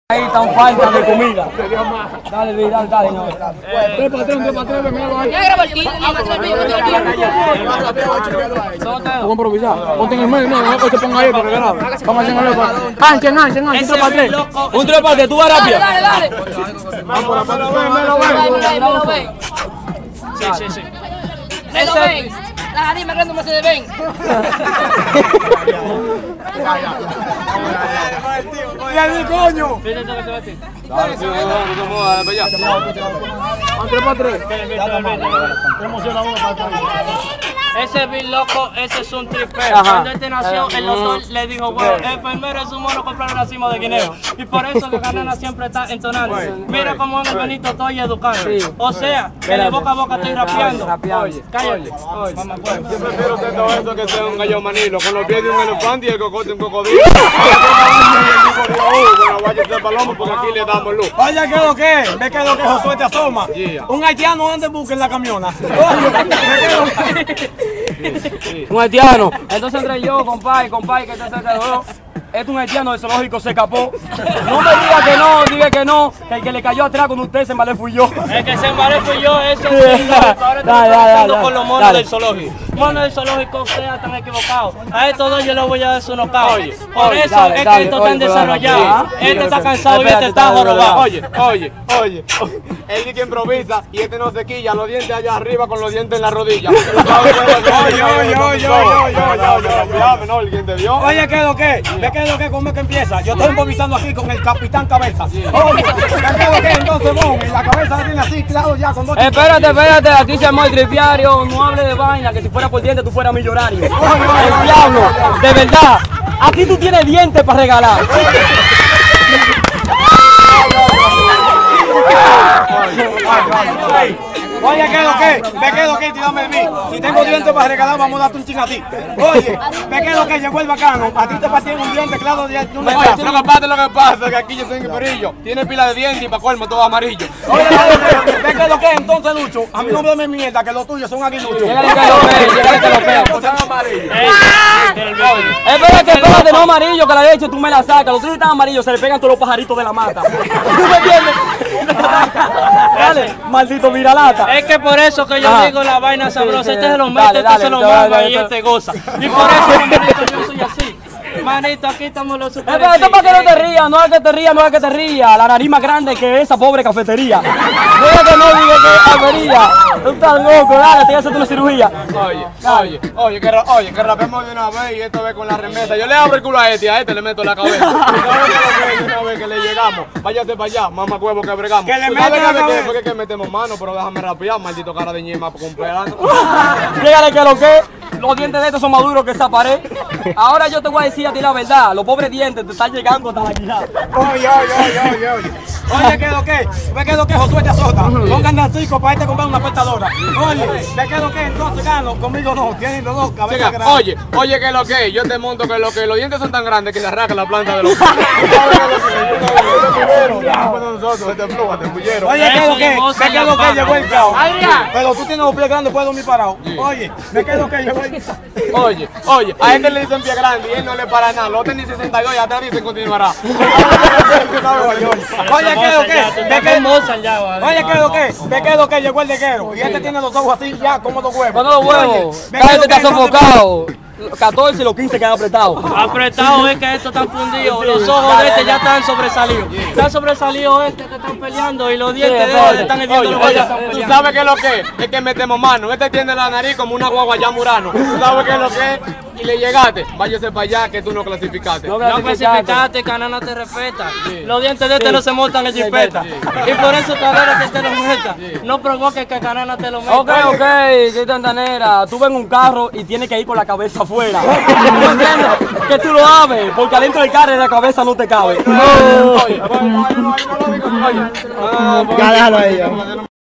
Ahí están falta de comida. Dale, Luis, dale. No. 3 para 3, míralo ahí. Vamos a improvisar. Ponte en el medio, no que se ponga ahí para que grabe. Vamos a hacer algo. Anchen, 3 para 3. Un 3 para 3, tú vas rápido. Dale. Vamos por la parte, ven. Sí. Eso ven. La anima grande no se le ven. ¡Ya di coño! Dale, para 3. Ese es bien loco, ese es un tripeo. Cuando este nació, el doctor le dijo, bueno, el enfermero es un mono comprar un racimo de guineo. Y por eso que Canana siempre está entonando. Mira cómo en el Benito estoy educando. O sea, que de boca a boca estoy rapeando. Oye, cállate. Mamá, pues. Yo prefiero ser todo eso que sea un gallo manilo, con los pies de un elefante y el cocote de un cocodrilo. Bueno, váyase al palomo porque aquí le damos luz. Oye, ¿qué es lo que es? ¿Ves qué es lo que Josué te asoma? Un haitiano anda en busca en la camiona. un haitiano. Entonces entre yo, compadre, que está cerca de dos. Es un haitiano del zoológico, se escapó. No me diga que no, que el que le cayó atrás con usted se embalé fui yo. El que se embalé fui yo, eso es ahora estamos con los monos del zoológico. Monos del zoológico, ustedes están equivocados. A estos dos yo les voy a dar su nocao. Por eso es que estos están desarrollados. Este está cansado y este está jorobado. Oye, él dice que improvisa y este no se quilla, los dientes allá arriba con los dientes en la rodilla. Oye, ¿qué es lo que? ¿Ves qué es lo que? ¿Cómo es que empieza? Yo estoy improvisando aquí con el Capitán Cabeza. Oye, ¿qué es lo que? Entonces, bon, la cabeza tiene así, claro, ya con dos. Espérate, aquí se armó el tripiario, no hable de vaina, que si fuera por dientes tú fueras millonario. El diablo, de verdad, aquí tú tienes dientes para regalar. Oye, ¿qué es lo que? ¿Ve qué es lo que? Tírame de mí. Si tengo dientes para regalar, vamos a darte un ching a ti. Oye, ¿ve qué es lo que? Llegó el bacano. A ti te partieron un diente, claro, de un desgracia. Lo que pasa es que aquí yo soy un perillo. Tiene pila de dientes y para colmo todo amarillo. Oye, ¿ve qué es lo que? Entonces, Lucho, a mí no me dame mierda, que los tuyos son aguiluchos. Espérate, no amarillo, que la leche tú me la sacas. Los tuyos están amarillos, se le pegan todos los pajaritos de la mata. ¿Tú me entiendes? Dale, maldito viralata. Es que por eso que yo digo la vaina sabrosa, este se lo mete, este se lo mama y este goza. Y por eso, manito, yo soy así. Manito, aquí estamos los super. Esto es para que no te rías, no es que te rías. La nariz más grande que esa pobre cafetería. No es que no diga que es avería. Tú estás loco, dale, te voy a hacer una cirugía. Oye, que rapeamos de una vez y esto ve con la remesa. Yo le abro el culo a este le meto la cabeza. Una vez que le llegamos, váyase para allá, mamá huevo que bregamos. Que le meto la cabeza. Porque que metemos mano, pero déjame rapear, maldito cara de ñema por completo. Llegale que lo que, los dientes de estos son más duros que esa pared. Ahora yo te voy a decir a ti la verdad, los pobres dientes te están llegando hasta la quijada. Oye. Oye, ¿qué es lo que? ¿Ve qué es lo que Josué te azota? Pongan Nancico para comprar una cortadora. Oye, ¿ve qué es lo que? Entonces gano, conmigo no, tienen los dos cabezas grandes. Oye, que lo que, yo te monto que lo que, los dientes son tan grandes que se arranca la planta de los. Oye, ¿qué es lo que? ¿Ve qué es lo que llegó el caos? Pero tú tienes los pies grandes, puedes dormir parado. Oye, ¿ve qué es lo que llegó el caos? Oye, a este le dicen pie grande y él no le para nada. Los otros ni 62 y atrás dicen continuará. Oye, ¿qué es lo que? Oye, ¿qué es lo que? ¿Ve qué es lo que llegó el deguero? Y este tiene los ojos así ya como dos huevos. Cuando los huevos, cállate, está sofocado. 14 y los 15 quedan apretados. Apretado es que estos están fundidos. Los ojos de este ya están sobresalidos. Están sobresalidos este que están peleando y los dientes de este están hirviendo los que están ¿Tú peleando. sabes qué es lo que es? Que metemos mano. Este tiene la nariz como una guagua ya murano. ¿Tú sabes qué es lo que es? Y le llegaste, váyase para allá que tú no clasificaste. No clasificaste, Canana te respeta. Los dientes de este no se montan en jipeta. Y por eso Canana que te lo meta. No provoques que Canana te lo meta. Ok, qué tantanera. Tú ves un carro y tienes que ir con la cabeza afuera. ¿No entiendes? Que tú lo hables, porque adentro del carro la cabeza no te cabe. Oye, Ya déjalo ahí.